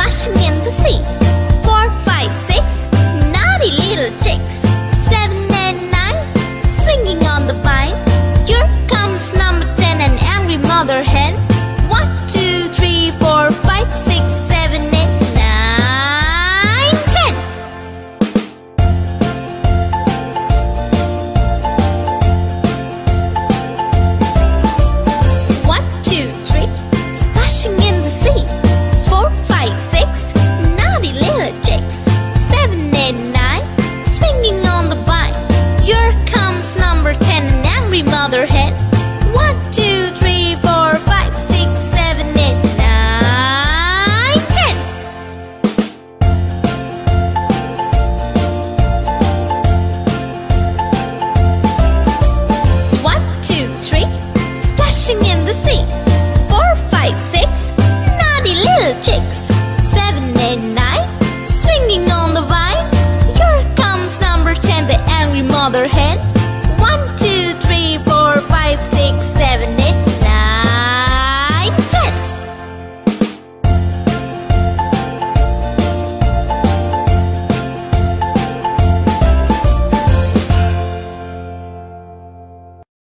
splashing in the sea. 4, 5, 6, naughty little chicks. 7 and 9, swinging on the vine. Here comes number 10, an angry mother hen. 1, 2, 3, 4, 5, 6, 7, 8, 9, 10. 1, 2, 3, splashing in the sea. 4, 5, 6, naughty little chicks. 7, 8, 9, swinging on the vine. Here comes number 10, an angry mother hen. 1, 2, 3, 4, 5, 6, 7, 8, 9, 10. 1, 2, 3,